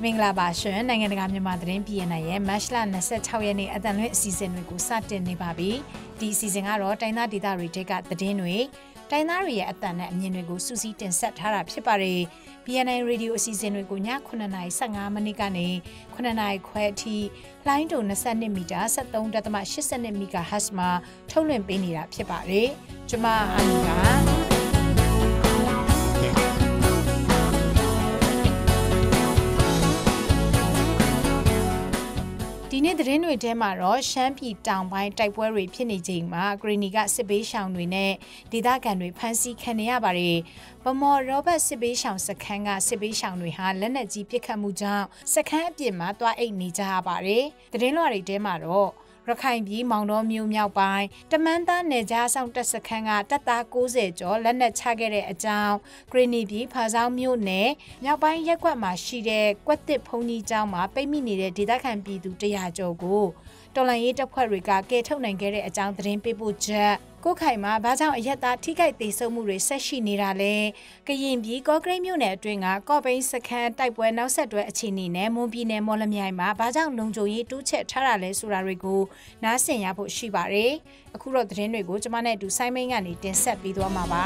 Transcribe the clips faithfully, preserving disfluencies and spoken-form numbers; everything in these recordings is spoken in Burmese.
င်္ဂလာပါရှင်နိုင်ငံတကာမြန်မာသတင်း P N I ရဲ့ မတ်လ၂၆ရက်နေ့အတန်လွင့်အစီအစဉ်တွေကိုစတင်နေပါပြီဒီအစီအစဉ်ကတော့တိုင်းသားဒေသတွေတဲကသတင်းတွေတိုင်းသားတွေရဲ့အတန်နဲ့အမြင်တွေကိုစူးစီးတင်ဆက်ထားတာဖြစ်ပါတယ် P N I Radio အစီအစဉ်တွေကိုညခုနှစ်နာရီ၁၅မိနစ်ကနေခုနှစ်နာရီခွဲအထိလိုင်းတုံ၂၂မီတာ၁၃.၈၂ MHz မှာထုတ်လွှင့်ပေးနေတာဖြစ်ပါတယ်ကျွန်မအာနီကဒီနေ့သတင်းတွေထဲမှာတော့ရှမ်းပြည်တောင်ပိုင်းတိုက်ပွဲတွေဖြစ်နေချိန်မှာဂရီနီကစစ်ပေးရှောင်တွေနဲ့ဒေသခံတွေဖမ်းဆီးခံနေရပါတယ်။ဗမော်ရောဘတ်စစ်ပေးရှောင်စခန်းကစစ်ပေးရှောင်တွေဟာလက်နက်ကြီးပစ်ခတ်မှုကြောင့်စခန်းအပြင်မှာတွားအိတ်နေကြရပါတယ်။သတင်းလွှာတွေထဲမှာတော့ရခိုင်ပြည်မောင်တော်မြို့မြောက်ပိုင်းတမန်သားနယ်ကြားဆောင်တပ်စခန်းကတပ်သား၉၀ကျော်လက်နက်ချခဲ့တဲ့အကြောင်းဂရီနီပြည်ဖာဆောင်မြို့နယ်မြောက်ပိုင်းရက်ကွက်မှာရှိတဲ့ကွက်တစ်ဖုန်ကြီးကျောင်းမှာပိတ်မိနေတဲ့ဒေသခံပြည်သူတရာကျော်ကိုတော်လှန်ရေးတပ်ဖွဲ့တွေကကယ်ထုတ်နိုင်ခဲ့တဲ့အကြောင်းသတင်းပေးပို့ချက်ကိုခိုင်မှာဘာကြောင့်အရက်သားထိခိုက်ဒေဆုံးမှုတွေဆက်ရှိနေတာလဲကရင်ပြည်ကော့ကရိတ်မြို့နယ်အတွင်းကကော့ပိန်းစခန်းတိုက်ပွဲနောက်ဆက်တွဲအခြေအနေနဲ့မွန်ပြည်နယ်မော်လမြိုင်မှာဘာကြောင့်လုံခြုံရေးတိုးချဲ့ထားတာလဲဆိုတာတွေကိုနားဆင်ရဖို့ရှိပါတယ်အခုတော့သတင်းတွေကိုကျွန်မနဲ့အတူဆိုင်းမင်းကနေတင်ဆက်ပေးသွားမှာပါ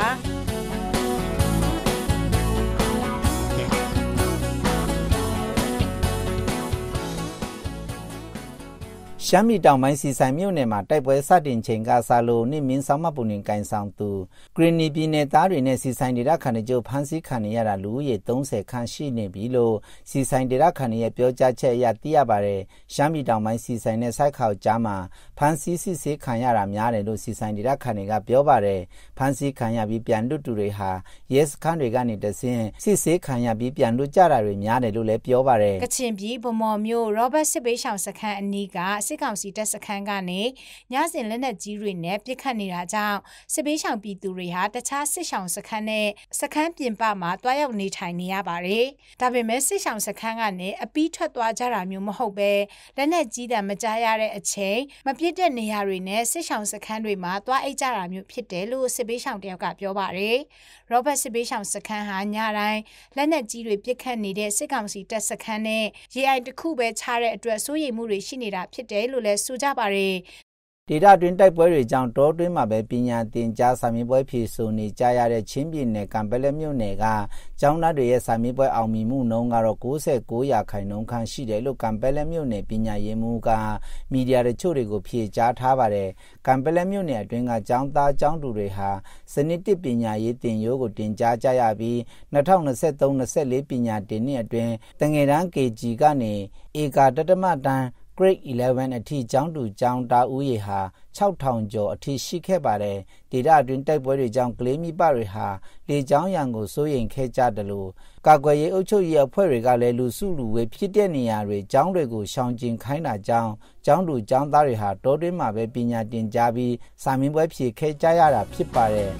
ရှမ်းပြည်တောင်ပိုင်းစီဆိုင်မြို့နယ်မှာတိုက်ပွဲစတင်ချိန်ကစားလို့နှိမင်းဆောင်မပူနေကန်ဆောင်သူဂရီနီပြည်နယ်သားတွေနဲ့စီဆိုင်ဒေသခံတွေကြိုဖမ်းဆီးခံရတာလူဦးရေ၃၀ခန့်ရှိနေပြီလို့စီဆိုင်ဒေသခံတွေရဲ့ပြောကြားချက်အရသိရပါတယ်ရှမ်းပြည်တောင်ပိုင်းစီဆိုင်နဲ့စိုက်ခေါကြားမှာဖမ်းဆီးစစ်ဆေးခံရတာများတယ်လို့စီဆိုင်ဒေသခံတွေကပြောပါတယ်ဖမ်းဆီးခံရပြီးပြန်လွတ်သူတွေဟာရဲစခန်းတွေကနေတဆင့်စစ်ဆေးခံရပြီးပြန်လွတ်ကြတာတွေများတယ်လို့လည်းပြောပါတယ်ကချင်ပြည်ဗမော်မြို့ရောဘတ်စစ်ပေးရှောင်စခန်းအနီးကစစ်ကောင်စီတပ်စခန်းကနေညစဉ်လက်နက်ကြီးတွေနဲ့ပစ်ခတ်နေတာကြောင့်စစ်ပေးရှောင်ပြည်သူတွေဟာတခြားစစ်ရှောင်စခန်းနဲ့စခန်းပြင်ပမှာတွားရောက်နေထိုင်နေရပါတယ်။ဒါပေမဲ့စစ်ရှောင်စခန်းကနေအပီးထွက်သွားကြတာမျိုးမဟုတ်ပဲလက်နက်ကြီးတံမကြားရတဲ့အချိန်မပြစ်တဲ့နေရာတွေနဲ့စစ်ရှောင်စခန်းတွေမှာတွားအိတ်ကြတာမျိုးဖြစ်တယ်လို့စစ်ပေးရှောင်တယောက်ကပြောပါတယ်။ရောဘတ်စစ်ပေးရှောင်စခန်းဟာညတိုင်းလက်နက်ကြီးတွေပစ်ခတ်နေတဲ့စစ်ကောင်စီတပ်စခန်းနဲ့ရေအိုင်တစ်ခုပဲခြားတဲ့အတွက်စိုးရိမ်မှုတွေရှိနေတာဖြစ်တယ်လို့လည်းဆိုကြပါတယ်ဒေတာတွင်တိုက်ပွဲတွေကြောင့်တောတွင်းမှာပဲပညာသင်ကြားစာမေးပွဲဖြေဆိုနေကြရတဲ့ချင်းပြည်နယ်ကံပလက်မြို့နယ်ကကျောင်းသားတွေရဲ့စာမေးပွဲအောင်မြင်မှုနှုန်းကတော့၉၉ရာခိုင်နှုန်းခန့်ရှိတယ်လို့ကံပလက်မြို့နယ်ပညာရေးမှူးကမီဒီယာတချို့တွေကိုဖြေကြားထားပါတယ်ကံပလက်မြို့နယ်အတွင်းကကျောင်းသားကျောင်းသူတွေဟာစနစ်တစ်ပညာရေးသင်ရိုးကိုတင်ကြားကြရပြီး၂၀၂၃ ၂၄ပညာတင်နှစ်အတွင်းတငယ်တန်း K G ကနေဧကတတမတန်းGrade eleven အထိကျောင်းသူကျောင်းသားဦးရေဟာ၆ထောင်ကျော်အထိရှိခဲ့ပါတယ်ဒေတာအတွင်းတိုက်ပွဲတွေကြောင့်ကလေးမိဘတွေဟာလေကြောင်းရန်ကိုစိုးရိမ်ခဲ့ကြတယ်လို့ကာကွယ်ရေးအုပ်ချုပ်ရေးအဖွဲ့တွေကလည်းလူစုလူဝေးဖြစ်တဲ့နေရာတွေကျောင်းတွေကိုရှောင်ကျဉ်ခိုင်းတာကြောင့်ကျောင်းသူကျောင်းသားတွေဟာတောတွင်းမှာပဲပညာသင်ကြားပြီးစာမေးပွဲဖြေခဲ့ကြရတာဖြစ်ပါတယ်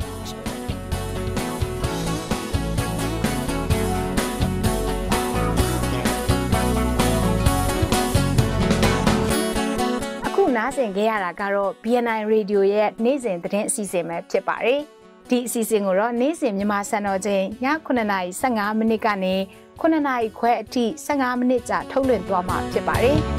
နားဆင်ခဲ့ရတာကတော့ B N I Radio ရဲ့နေ့စဉ်သတင်းအစီအစဉ်ပဲဖြစ်ပါတယ်။ဒီအစီအစဉ်ကိုတော့နေ့စဉ်မြန်မာစံတော်ချိန်ညခုနှစ်နာရီ၁၅မိနစ်ကနေခုနှစ်နာရီခွဲအထိ၁၅မိနစ်ကြာထုတ်လွှင့်သွားမှာဖြစ်ပါတယ်။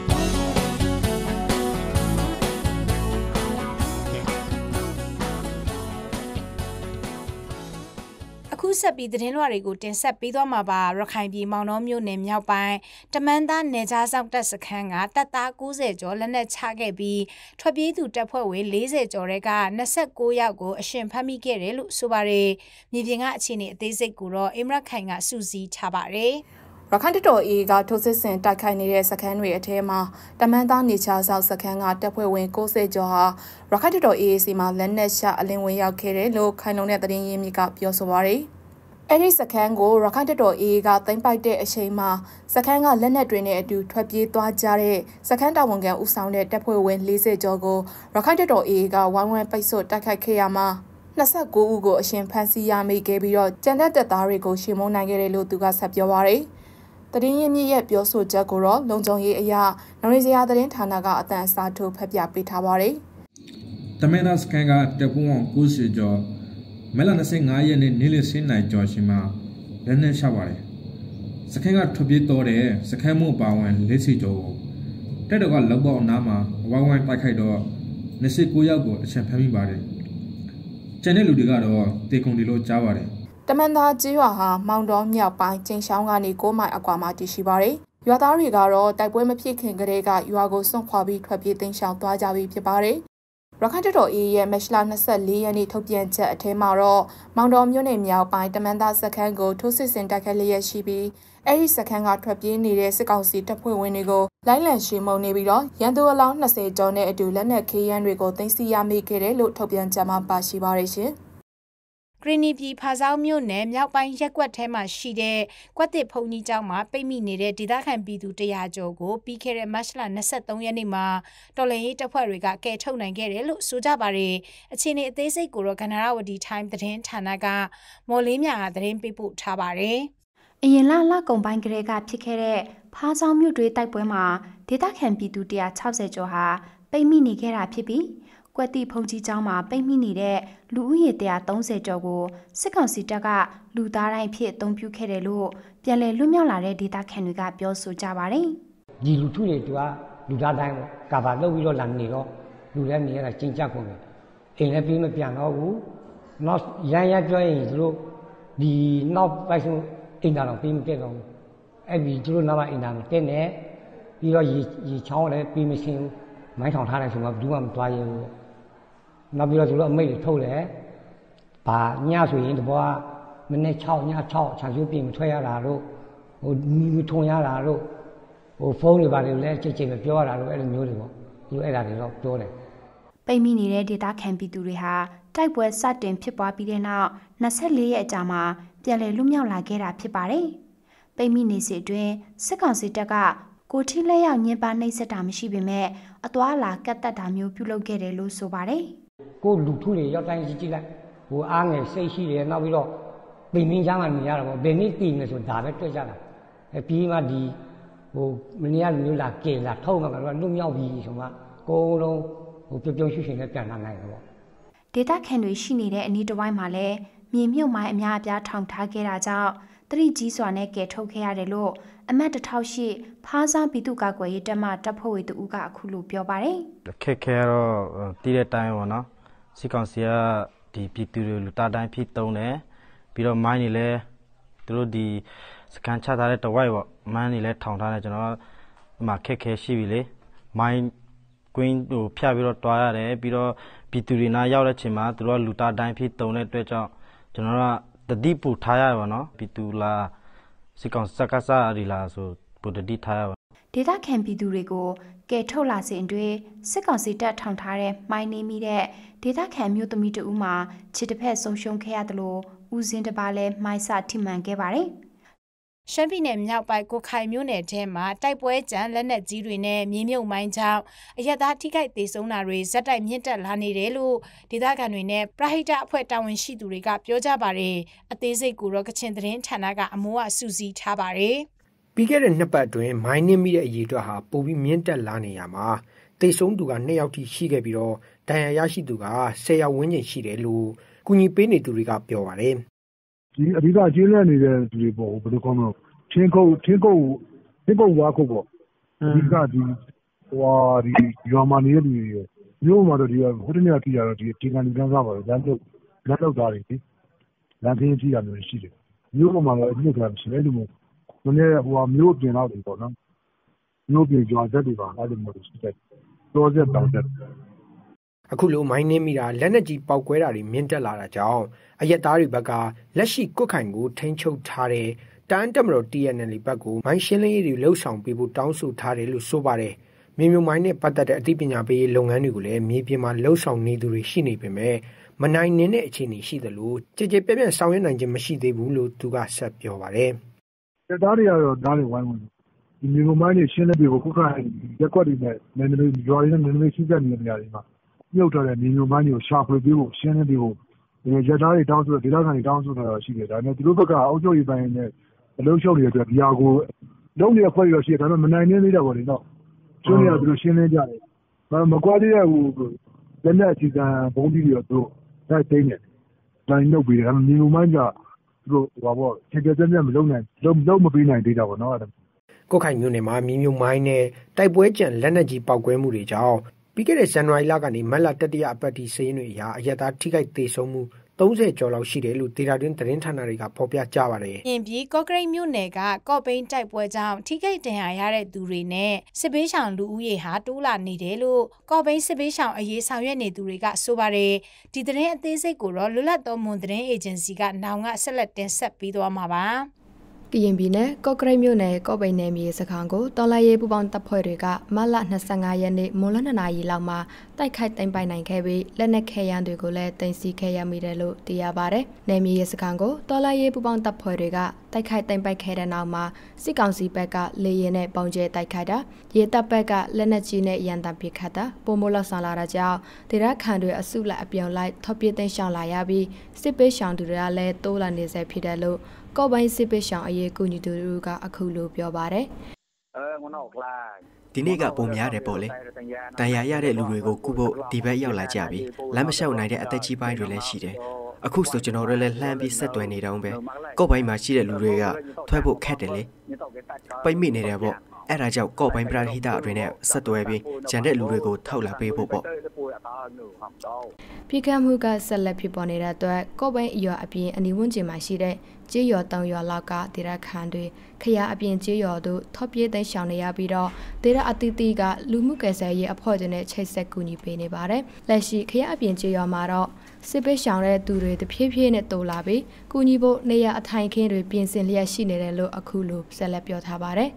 အခုဆက်ပြီးသတင်းလွှာတွေကိုတင်ဆက်ပေးသွားမှာပါရခိုင်ပြည်မောင်တော်မြို့နယ်မြောက်ပိုင်းတမန်သားနယ်ကြားဆောင်တပ်စခန်းကတပ်သား၉၀ကျော်လက်နက်ချခဲ့ပြီးထွက်ပြေးသူတပ်ဖွဲ့ဝင်၄၀ကျော်တွေက၂၉ယောက်ကိုအရှင်ဖမ်းမိခဲ့တယ်လို့ဆိုပါတယ်မြေပြင်ကအခြေအနေအသေးစိတ်ကိုတော့အင်မရခိုင်ကစူးစီးထားပါတယ်ရခိုင်တပ်တော် A ကထိုးစစ်ဆင်တိုက်ခိုက်နေတဲ့စခန်းတွေအထဲမှာတမန်သားနေချာဆောင်စခန်းကတပ်ဖွဲ့ဝင်၉၀ကျော်ဟာရခိုင်တပ်တော် A စီမှာလက်နက်ချအလင်းဝင်ရောက်ခဲ့တယ်လို့ခိုင်လုံတဲ့သတင်းရင်းမြစ်ကပြောဆိုပါရယ်အဲ့ဒီစခန်းကိုရခိုင်တပ်တော် A ကသိမ်းပိုက်တဲ့အချိန်မှာစခန်းကလက်နက်တွေနဲ့အတူထွက်ပြေးသွားကြတဲ့စခန်းတာဝန်ခံဦးဆောင်တဲ့တပ်ဖွဲ့ဝင်၄၀ကျော်ကိုရခိုင်တပ်တော် A ကဝိုင်းဝန်းပိတ်ဆို့တိုက်ခိုက်ခဲ့ရမှာ၂၉ဦးကိုအရှင်ဖမ်းဆီးရမိခဲ့ပြီးတော့ကျန်တဲ့တပ်သားတွေကိုရှင်းမုန်းနိုင်ခဲ့တယ်လို့သူကဆက်ပြောပါရယ်သတင်းရင်းမြစ်ရဲ့ပြောဆိုချက်ကိုတော့လုံခြုံရေးအရာနော်ရီစရာသတင်းဌာနကအတန်အစားထိုးဖတ်ပြပေးထားပါရယ်တမန်သားစခန်းကတပ်ဖွဲ့ဝင်၉၀ကျော်မလ၂၅ရက်နေ့နေ့လယ်စင်းနိုင်ကျော်ရှင်မှာလက်နက်ချပါတယ်စခန်းကထွက်ပြေးတော့တဲ့စခန်းမှုပါဝင်လေးစီကျော်တက်တော့ကလောက်ပေါနားမှာဝိုင်းဝိုင်းတိုက်ခိုက်တော့29ယောက်ကိုအချက်ဖမ်းမိပါတယ်ကျန်တဲ့လူတွေကတော့တေကုံဒီလိုကြားပါတယ်တမန်သားကြီးရွာဟာမောင်တော်မြောက်ပိုင်းကျင်းချောင်းကနေ9မိုင်အကွာမှာတည်ရှိပါတယ်ရွာသားတွေကတော့တိုက်ပွဲမဖြစ်ခင်ကတည်းကရွာကိုစွန့်ခွာပြီးထွက်ပြေးတိမ်းရှောင်သွားကြပြီဖြစ်ပါတယ်ရခိုင်တပ်တော် အေး ရဲ့မက်ရှ်လ24ရက်နေ့ထုတ်ပြန်ချက်အထက်မှာတော့မောင်တော်မြို့နယ်မြောက်ပိုင်းတမန်သားစခန်းကိုထိုးစစ်ဆင်တိုက်ခိုက်လျက်ရှိပြီးအဲ့ဒီစခန်းကထွက်ပြေးနေတဲ့စစ်ကောင်စီတပ်ဖွဲ့ဝင်တွေကိုလိုက်လံရှင်းမုံနေပြီးတော့ရန်သူအလောင်း20ကျော်နဲ့အတူလက်နက်ခေးရန်တွေကိုသိမ်းဆည်းရမိခဲ့တယ်လို့ထုတ်ပြန်ချက်မှာပါရှိပါတယ်ရှင်ဂရီနီပြည်ဖာဆောင်းမြို့နယ်မြောက်ပိုင်းရက်ကွက်ထဲမှာရှိတဲ့ကွက်တစ်ဖုန်ကြီးကျောင်းမှာပိတ်မိနေတဲ့ဒေသခံပြည်သူတရာကျော်ကိုပြီးခဲ့တဲ့မတ်လ23ရက်နေ့မှာတော်လှန်ရေးတပ်ဖွဲ့တွေကကယ်ထုတ်နိုင်ခဲ့တယ်လို့ဆိုကြပါတယ်။အခြေအနေအသေးစိတ်ကိုတော့ကနရဝတီ Time သတင်းဌာနကမော်လေးမြာကသတင်းပေးပို့ထားပါတယ်။အရင်လလကုန်ပိုင်းကလေးကဖြစ်ခဲ့တဲ့ဖာဆောင်းမြို့တွေတိုက်ပွဲမှာဒေသခံပြည်သူone hundred sixtyကျော်ဟာပိတ်မိနေခဲ့တာဖြစ်ပြီးကွက်တိဖုန်ကြီးကျောင်းမှာပိတ်မိနေတဲ့လူဦးရေone hundred thirtyကျော်ကိုစစ်ကောင်စီတပ်ကလူသားတိုင်းဖြစ်အုံပြုခဲ့တယ်လို့ပြန်လည်လွတ်မြောက်လာတဲ့ဒေသခံတွေကပြောဆိုကြပါတယ်။ဒီလူထုတွေတူကလူသားတိုင်းပေါ့ကာဘာလုပ်ပြီးတော့လာနေတော့လူလည်းနေရတာကျဉ်ကျပ်ကုန်တယ်။အိမ်လည်းပြီးမပြန်တော့ဘူး။နောက်ရမ်းရပြောရင်သူတို့ဒီနောက်ပိုက်ဆုံးအိမ်သာတော့ပြီးမတက်တော့ဘူး။အဲ့ဒီသူတို့နောက်အိမ်သာမတက်နဲ့ပြီးတော့ရေရေချောင်းလည်းပြီးမရှင်းဘူး။မိုင်းထောင်ထားတယ်ဆိုမှဘူးမှမသွားရဘူး။နောက်ပြီးတော့သူတို့အမိတ်တွေထုတ်တယ်။ဘာညဆိုရင်တဘောကမနေ့6ည6ခြံစည်းပြင်မထွက်ရတာတို့ဟိုမထုံရတာတို့ဟိုဖုန်းတွေပါတယ်လည်းချိတ်ချိတ်ပဲပြောရတာတို့အဲ့လိုမျိုးတွေပေါ့သူအဲ့ဒါတွေတော့ပြောတယ်ပိတ်မိနေတဲ့ဒေသခံပြည်သူတွေဟာတိုက်ပွဲစတင်ဖြစ်ပွားပြီးတဲ့နောက်twenty-fourရက်အကြာမှာပြန်လည်လွတ်မြောက်လာခဲ့တာဖြစ်ပါတယ်ပိတ်မိနေစီအတွင်းစစ်ကောင်စီတပ်ကကိုထီလက်ရောက်ညင်ပါနှိပ်စက်တာမရှိပေမဲ့အသွာလာကတ်တက်တာမျိုးပြုလုပ်ခဲ့တယ်လို့ဆိုပါတယ်ကိုလူထုတွေရောက်တိုင်းကြည့်ကြည့်လိုက်ဟိုအားငယ်စိတ်ရှိတယ်နောက်ပြီးတော့ပိန်မင်းချမ်းကနေရတာပေါ့ဘယ်နည်းတည်နေဆိုဒါပဲတွေ့ကြတာအပြီးမှဒီဟိုမနေ့ကမျိုးလာကဲလာထုံးမှာကတော့လွတ်မြောက်ပြီဆိုမှကိုယ်လုံးဟိုပြုံပြုံရွှေ့ရွှေ့နဲ့ပြန်လာနိုင်တယ်ပေါ့ဒေသခံတွေရှိနေတဲ့အနီးတစ်ဝိုက်မှာလည်းမြေမြုပ်မိုင်းအများအပြားထောင်ထားခဲ့တာကြောင့်တတိကြီးစွာနဲ့ကဲထုတ်ခဲ့ရတယ်လို့အမတ်one thousand eightဖားစားပြည်သူ့ကာကွယ်ရေးတပ်မှတပ်ဖွဲ့ဝင်တူကအခုလိုပြောပါတယ်ခက်ခဲတော့တီးတဲ့တိုင်းပေါ့နော်စစ်ကောင်စီကဒီပြည်သူတွေလူသားတိုင်းဖြစ်တုံးတယ်ပြီးတော့မိုင်းတွေလည်းသူတို့ဒီစကန်ချထားတဲ့တဝိုက်ပေါ့မိုင်းတွေလည်းထောင်ထားတယ်ကျွန်တော်ဒီမှာခက်ခဲရှိပြီလေမိုင်းကွင်းဟိုဖြတ်ပြီးတော့တွားရတယ်ပြီးတော့ပြည်သူတွေနားရောက်တဲ့ချိန်မှာသူတို့ကလူသားတိုင်းဖြစ်တုံးတဲ့အတွက်ကြောင့်ကျွန်တော်ကတတိပူထားရပါတော့ပြည်သူလာစစ်ကောင်စကားစားရီလာဆိုပူတတိထားရပါဒေသခံပြည်သူတွေကိုကဲထုတ်လာစဉ်အတွင်းစစ်ကောင်စီတပ်ထောင်ထားတဲ့မိုင်းနေမိတဲ့ဒေသခံမျိုးသမီးတဦးမှာခြေတစ်ဖက်ဆုံးရှုံးခဲ့ရတယ်လို့ဦးစင်းတပါလဲမိုင်းစထိမှန်ခဲ့ပါတယ်ရှမ်းပြည်နယ်မြောက်ပိုင်းကိုခိုင်မြို့နယ်ထဲမှာတိုက်ပွဲကြမ်းလက်နက်ကြီးတွေနဲ့မြေမြုပ်မိုင်းကြောင့်အရက်သားထိခိုက်ဒေဆုံးတာတွေဇက်တိုက်မြင့်တက်လာနေတယ်လို့ဒေသခံတွေနဲ့ပရဟိတအဖွဲ့တာဝန်ရှိသူတွေကပြောကြပါတယ်အသေးစိတ်ကိုတော့ကချင်သတင်းဌာနကအမိုးအဆူစီထားပါတယ်ပြီးခဲ့တဲ့နှစ်ပတ်အတွင်းမိုင်းနင်းမိတဲ့အရေးအတွက်ဟာပိုပြီးမြင့်တက်လာနေရမှာတေဆုံးသူကနှစ်ယောက်ထိရှိခဲ့ပြီးတော့ဒဏ်ရာရရှိသူကtenယောက်ဝန်းကျင်ရှိတယ်လို့ကူညီပေးနေသူတွေကပြောပါတယ်ဒီအဓိကကျင်းလည်နေတဲ့သူတွေပေါ့ဘယ်လိုကောင်းလို့ချင်းကုတ်ချင်းကုတ်ချင်းကုတ်ဝါခုတ်ပေါ့အဓိကဒီဟွာဒီရွာမှာနေတဲ့လူတွေမျိုးမှာတော့ဒီဟိုတနေ့ကကြည့်ရတော့ဒီဒီကန်ဒီကန်စားပါတော့လမ်းလို့လမ်းလောက်သားတွေဒီလမ်းခင်းကြည့်ရမျိုးရှိတယ်မျိုးမှာတော့အမြင့်ကမရှိဘူးလို့မနေ့ဟိုဟာမျိုးပြင်တော့တယ်ပေါ့နော်မျိုးပြင်ကြွားသက်တွေပါအဲ့လိုမျိုးရှိတယ်တော့ဆက်တောင်းတယ်အခုလိုမိုင်းနှင်းမိတာလက်နက်ကြီးပေါက်ကွဲတာတွေမြင့်တက်လာတာကြောင့်အရက်သားတွေဘက်ကလက်ရှိကွတ်ခိုင်ကိုထိန်းချုပ်ထားတဲ့တန်းတက်မတော် T N L ဘက်ကိုမိုင်းရှင်းလင်းရေးတွေလှုပ်ဆောင်ပေးဖို့တောင်းဆိုထားတယ်လို့ဆိုပါတယ်။မြေမြုံမိုင်းနဲ့ပတ်သက်တဲ့အသိပညာပေးရေးလုပ်ငန်းတွေကိုလည်းမြေပြင်မှာလှုပ်ဆောင်နေသူတွေရှိနေပေမဲ့မနိုင်နေတဲ့အခြေအနေရှိသလိုကြည်ကြည်ပြည့်ပြည့်ဆောင်ရွက်နိုင်ခြင်းမရှိသေးဘူးလို့သူကဆက်ပြောပါတယ်။တပ်သားတွေကတော့ဓာတ်တွေဝိုင်းဝင်ဒီမြေမြုံမိုင်းနဲ့ရှင်းလင်းပေးဖို့ကွတ်ခိုင်ရက်ကွက်တွေနဲ့နယ်နယ်ရွာတွေနဲ့နယ်နယ်ရှိတဲ့နေရာတွေမှာမြုပ်ထားတဲ့မြေမြုံမိုင်းတွေကိုရှာဖွေပေးဖို့ရှင်းလင်းပေးဖို့ရက်သားတွေတောင်းဆိုဒေသခံတွေတောင်းဆိုတာရှိတယ်ဒါနဲ့သူတို့ဘက်ကအုပ်ချုပ်ရေးပိုင်းနဲ့အလုံးရှုပ်နေတဲ့အတွက်ဒီဟာကိုလုံးနေတဲ့ဖွဲ့ရရှိတယ်ဒါပေမဲ့မနိုင်နေသေးတာပေါ့လေနော်ကျွန်းရသူတို့ရှင်းလင်းကြတယ်ဒါမကွာသေးတဲ့ဟိုလက်နဲ့အခြေခံဘုံကြီးတွေတော့သူတို့တိုက်သိမ်းတယ်ဒါနှုတ်ပြီးတယ်ဒါပေမဲ့မြေမမိုင်းကတို့ဟိုဘောခြေကြက်ကြက်မလုံးနိုင်လုံးလုံးမပေးနိုင်သေးတာပေါ့နော်ကိုခိုင်မြို့နယ်မှာမြင်းမြုံမိုင်းနဲ့တိုက်ပွဲကြံလက်နက်ကြီးပောက်ကွဲမှုတွေကြောင့်ပြီးခဲ့တဲ့ဇန်နဝါရီလကနေမတ်လတတိယအပတ်ထိစည်ရင်းတွေအရာအရတာထိခိုက်သေးဆုံးမှုသုံးဆယ်ကျော်လောက်ရှိတယ်လို့ဒေတာတွင်းသတင်းဌာနတွေကဖော်ပြကြပါတယ်။ပြင်ပြီးကော့ကရိတ်မြို့နယ်ကကော့ပိန်းတိုက်ပွဲကြောင့်ထိခိုက်ဒဏ်ရာရတဲ့သူတွေနဲ့စစ်ဘေးရှောင်လူဦးရေဟာတိုးလာနေတယ်လို့ကော့ပိန်းစစ်ဘေးရှောင်အရေးဆောင်ရွက်နေသူတွေကဆိုပါတယ်။ဒီသတင်းအသေးစိတ်ကိုတော့လွတ်လပ်သောမွန်သတင်းအေဂျင်စီကနောင်ကဆက်လက်တင်ဆက်ပေးသွားမှာပါ။ကရင်ပြည်နယ်ကော့ကရိတ်မြို့နယ်ကော့ပိန်းနယ်မြေစခန်းကိုတော်လှန်ရေးပူးပေါင်းတပ်ဖွဲ့တွေကမတ်လ၂၅ရက်နေ့မွန်လ၂နာရီလောက်မှာတိုက်ခိုက်သိမ်းပိုက်နိုင်ခဲ့ပြီးလက်နက်ခဲယမ်းတွေကိုလည်းတင်စီခဲ့ရမိတယ်လို့သိရပါတယ်။နယ်မြေစခန်းကိုတော်လှန်ရေးပူးပေါင်းတပ်ဖွဲ့တွေကတိုက်ခိုက်သိမ်းပိုက်ခဲ့တဲ့နောက်မှာစစ်ကောင်စီဘက်ကလေရင်နဲ့ပုံကျဲတိုက်ခိုက်တာရေတပ်ဘက်ကလက်နက်ကြီးနဲ့ရန်တမ်းပစ်ခတ်တာပုံမိုးလောက်ဆောင်လာတာကြောင့်ဒေသခံတွေအစုလိုက်အပြုံလိုက်ထော်ပြသိမ်းရှောင်လာရပြီးစစ်ပေးရှောင်သူတွေကလည်းတိုးလာနေစေဖြစ်တယ်လို့ကော့ပိုင်းစစ်ပေးရှောင်အရေးကူညီသူတွေကအခုလိုပြောပါတယ်ဒီနေ့ကပုံများတယ်ပေါ့လေတန်ရာရတဲ့လူတွေကိုကုဖို့ဒီဘက်ရောက်လာကြပြီလမ်းမလျှောက်နိုင်တဲ့အသက်ကြီးပိုင်းတွေလည်းရှိတယ်အခုဆိုကျွန်တော်တို့လည်းလှမ်းပြီးဆက်သွယ်နေတော့ပဲကော့ပိုင်းမှာရှိတဲ့လူတွေကထွက်ဖို့ခက်တယ်လေပိတ်မိနေတယ်ပေါ့အဲ့ဒါကြောင့်ကော့ပိုင်းပရဟိတတွေနဲ့ဆက်သွယ်ပြီးဂျန်တဲ့လူတွေကိုထောက်လာပေးဖို့ပေါ့ပြည်ကမှုကဆက်လက်ဖြစ်ပေါ်နေတဲ့အတွက်ကော့ပိုင်းအရွာအပြင်အနီးဝန်းကျင်မှာရှိတဲ့ကျေးရွာတောင်ရွာလောက်ကဒေသခံတွေခရအပြင်ကျေးရွာတို့ထော်ပြေးသိမ်းရှောင်နေရပြီးတော့ဒေသအသီးသီးကလူမှုကယ်ဆယ်ရေးအဖွဲ့တွေနဲ့ချိတ်ဆက်ကူညီပေးနေပါတယ်လက်ရှိခရအပြင်ကျေးရွာမှာတော့စစ်ပေးရှောင်တဲ့သူတွေတဖြည်းဖြည်းနဲ့တိုးလာပြီးကူညီဖို့နေရအထိုင်ခင်းတွေပြင်ဆင်လျက်ရှိနေတယ်လို့အခုလိုဆက်လက်ပြောထားပါတယ်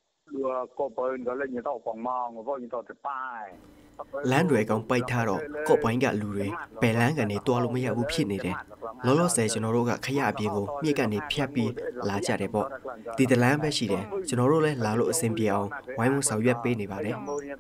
လမ်းတွေကောင်ပိတ်ထားတော့ကော့ပိုင်းကလူတွေပယ်လန်းကနေတွားလို့မရဘူးဖြစ်နေတယ်လောလောဆယ်ကျွန်တော်တို့ကခရအပြေကိုမြစ်ကနေဖြတ်ပြီးလာကြတယ်ပေါ့ဒီတလမ်းပဲရှိတယ်ကျွန်တော်တို့လည်းလာလို့အဆင်ပြေအောင်ဝိုင်းဝန်းဆောင်ရွက်ပေးနေပါတယ်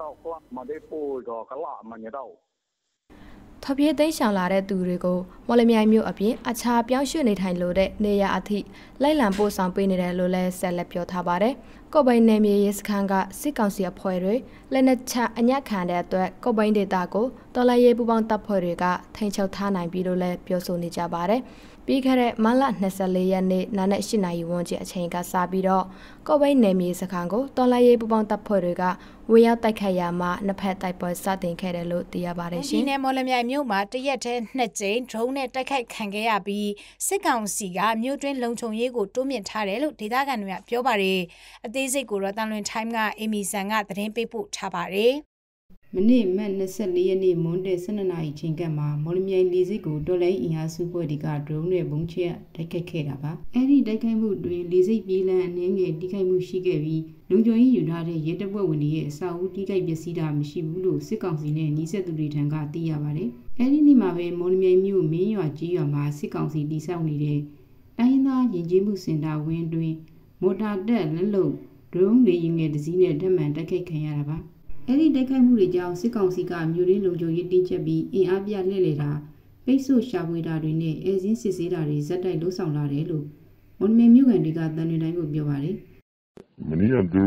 ထပြေးသိမ်းရှောင်လာတဲ့သူတွေကိုမော်လမြိုင်မြို့အပြင်အခြားပြောင်းရွှေ့နေထိုင်လို့တဲ့နေရအထိလိုက်လံပို့ဆောင်ပေးနေတယ်လို့လည်းဆက်လက်ပြောထားပါတယ်။ကော့ပိန်းနယ်မြေရေးစခန်းကစစ်ကောင်စီအဖွဲ့တွေလက်နက်ချအညက်ခံတဲ့အတွက်ကော့ပိန်းဒေသကိုတော်လှန်ရေးပူးပေါင်းတပ်ဖွဲ့တွေကထိန်းချုပ်ထားနိုင်ပြီလို့လည်းပြောဆိုနေကြပါတယ်။ပြီးခဲ့တဲ့မတ်လ၂၄ရက်နေ့နာနဲ့၈နာရီဝန်းကျင်အချိန်ကစပြီးတော့ကော့ပိန်းနယ်မြေစခန်းကိုတော်လှန်ရေးပူးပေါင်းတပ်ဖွဲ့တွေကဝေရောက်တိုက်ခိုက်ရမှာနှစ်ဖက်တိုက်ပွဲစတင်ခဲ့တယ်လို့သိရပါတယ်ရှင်။ဒီနယ်မော်လမြိုင်မြို့မှာတရက်တည်းနှစ်ကြိမ်ဒရုန်းနဲ့တိုက်ခိုက်ခံခဲ့ရပြီးစစ်ကောင်စီကမြို့တွင်းလုံခြုံရေးကိုတိုးမြင့်ထားတယ်လို့ဒေသခံတွေကပြောပါတယ်။အသေးစိတ်ကိုတော့တန်လွင် time ကအီမီဆန်ကသတင်းပေးပို့ထားပါတယ်။မနေ့မတ်၂၄ရက်နေ့မွန်းတဲ့၁၂နာရီချိန်ကမှမော်လမြိုင်လေဆိပ်ကိုတော်လိုင်းအင်အားစုဖွဲ့တွေကဒရုန်းနဲ့ဘုံချတိုက်ခိုက်ခဲ့တာပါအဲ့ဒီတိုက်ခိုက်မှုတွင်လေဆိပ်ပြည်လန်အနေငယ်တိခိုက်မှုရှိခဲ့ပြီးလုံခြုံရေးယူထားတဲ့ရဲတပ်ဖွဲ့ဝင်တွေရဲ့အစာအုပ်တိခိုက်ပျက်စီးတာမရှိဘူးလို့စစ်ကောင်စီနဲ့နှီးဆက်သူတွေထံကသိရပါတယ်အဲ့ဒီနေ့မှာပဲမော်လမြိုင်မြို့မင်းရွာကြီးရွာမှာစစ်ကောင်စီတိစောက်နေတဲ့တိုင်းသားယဉ်ကျေးမှုစင်တာဝင်းတွင်မော်တာတက်လက်လုံဒရုန်းလေယာဉ်ငယ်တစ်စီးနဲ့ဓာတ်မှန်တိုက်ခိုက်ခံရတာပါအဲ့ဒီတိုက်ခိုက်မှုတွေကြောင့်စစ်ကောင်စီကမြို့ရင်းလုံခြုံရေးတင်းကျပ်ပြီးအင်အားပြလှည့်လည်တာပိတ်ဆို့ရှာဖွေတာတွေနဲ့အဲစင်းစစ်ဆေးတာတွေဇက်တိုက်လှုပ်ဆောင်လာတယ်လို့ဝန်မေမြို့ကန်တွေကတန်တွေတိုင်းကိုပြောပါတယ်မနေ့ကသူ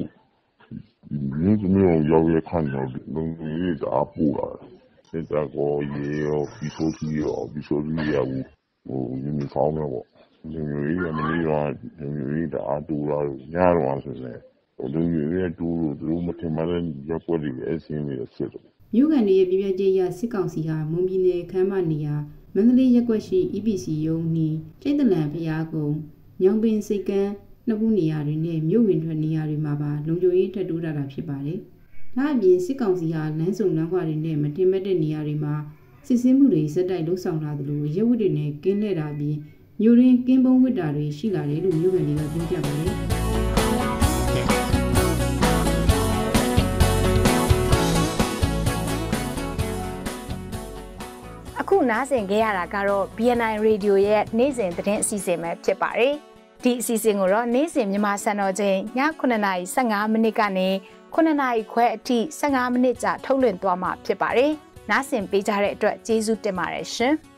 မြို့မြို့ရောက်ရခန့်တော့လုံခြုံရေးတအားပို့လာစစ်တပ်ကောရေရောပီဆိုစီရောပီဆိုစီရောဟိုယူနီဖောင်းရောပေါ့လုံခြုံရေးကမနေ့ကလုံခြုံရေးတအားတူလာညတော့ဆိုနေလူတွေရဲ့တူလို့သူတို့မထင်မှလည်းရပ်ွက်တွေအစင်းတွေဖြစ်တယ်မြို့ကန်တွေရဲ့ပြပြကျရစစ်ကောင်စီဟာမွန်ပြည်နယ်ခမ်းမနေရာမန္တလေးရပ်ကွက်ရှိ E P C ရုံးနီကျိတ်တလန်ဖျားကုန်းညောင်ပင်စိတ်ကန်းနှစ်ခုနေရာတွေနဲ့မြို့ဝင်ထွက်နေရာတွေမှာပါလုံခြုံရေးထပ်တိုးတာဖြစ်ပါတယ်။ဒါအပြင်စစ်ကောင်စီဟာလမ်းစုံလမ်းခွတွေနဲ့မတင်မဲ့တဲ့နေရာတွေမှာစစ်ဆေးမှုတွေဇက်တိုက်လှုပ်ဆောင်လာသလိုရဲဝတ်တွေနဲ့ကင်းလှည့်တာပြီးမြို့ရင်းကင်းပုံးဝတ်တာတွေရှိလာတယ်လို့မြို့ကန်တွေကပြောကြပါတယ်။အခုနားဆင်ခဲ့ရတာကတော့ B N I Radio ရဲ့နေ့စဉ်သတင်းအစီအစဉ်ပဲဖြစ်ပါတယ်။ဒီအစီအစဉ်ကိုတော့နေ့စဉ်မြန်မာစံတော်ချိန်ညခုနှစ်နာရီ၁၅မိနစ်ကနေခုနှစ်နာရီခွဲအထိ၁၅မိနစ်ကြာထုတ်လွှင့်သွားမှာဖြစ်ပါတယ်။နားဆင်ပေးကြတဲ့အတွက်ကျေးဇူးတင်ပါတယ်ရှင်။